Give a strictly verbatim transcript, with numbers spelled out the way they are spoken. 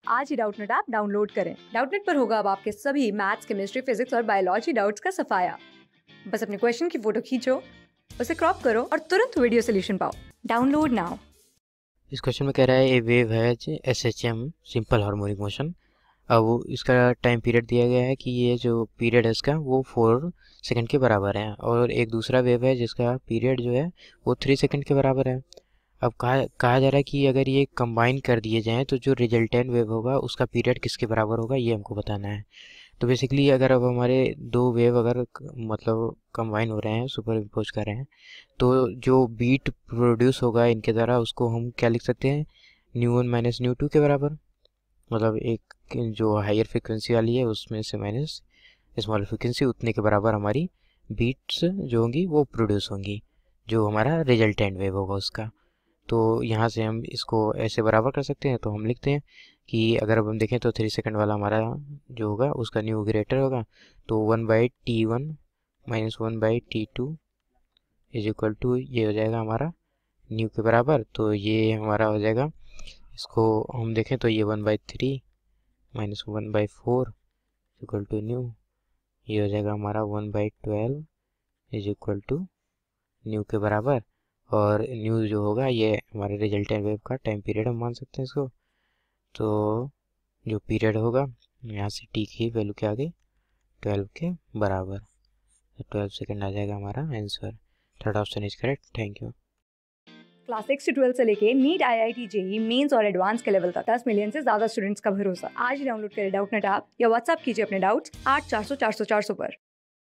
आज ही Doubtnut app download करें। डाउटनेट पर होगा अब आपके सभी मैथ्स, केमिस्ट्री, फिजिक्स और बायोलॉजी डाउट्स का सफाया। बस अपने क्वेश्चन की फोटो खींचो, उसे क्रॉप करो और तुरंत वीडियो सोल्यूशन पाओ। Download now. इस क्वेश्चन में कह रहा है ए वेव है S H M simple harmonic motion. अब वो इसका टाइम पीरियड दिया गया है कि ये जो पीरियड है इसका वो फोर सेकंड के बराबर है, और एक दूसरा वेव है जिसका पीरियड जो है वो थ्री सेकंड के बराबर है। अब कहा कहा जा रहा है कि अगर ये कंबाइन कर दिए जाएं तो जो रिजल्टेंट वेव होगा उसका पीरियड किसके बराबर होगा, ये हमको बताना है। तो बेसिकली अगर अब हमारे दो वेव अगर क- मतलब कंबाइन हो रहे हैं, सुपर इम्पोज कर रहे हैं, तो जो बीट प्रोड्यूस होगा इनके द्वारा उसको हम क्या लिख सकते हैं, nu one minus nu two के बराबर। मतलब एक जो हायर फ्रिक्वेंसी वाली है उसमें से माइनस स्मॉल फ्रिक्वेंसी, उतने के बराबर हमारी बीट्स जो होंगी वो प्रोड्यूस होंगी, जो हमारा रिजल्टेंट वेव होगा उसका। तो यहाँ से हम इसको ऐसे बराबर कर सकते हैं। तो हम लिखते हैं कि अगर अब हम देखें तो थ्री सेकंड वाला हमारा जो होगा उसका न्यू ग्रेटर होगा, तो one by T one minus one by T two is equal to ये हो जाएगा हमारा न्यू के बराबर। तो ये हमारा हो जाएगा, इसको हम देखें तो ये one by three minus one by four equal to nu, ये हो जाएगा हमारा one by twelve is equal to nu के बराबर। और न्यू जो होगा ये हमारे रिजल्टेंट वेव का टाइम पीरियड हम मान सकते हैं इसको। तो जो पीरियड होगा यहाँ से टी की वैल्यू क्या आ गई, ट्वेल्व के बराबर। तो ट्वेल्व सेकेंड आ जाएगा हमारा answer. Third option is correct. Thank you. Class six से ट्वेल्थ से लेके NEET, I I T, JEE mains और एडवांस के लेवल तक दस मिलियन से ज्यादा स्टूडेंट्स का भरोसा। आज ही डाउनलोड करें डाउटनेट ऐप या व्हाट्सएप कीजिए अपने डाउट्स आठ चार सौ चार सौ चार सौ पर।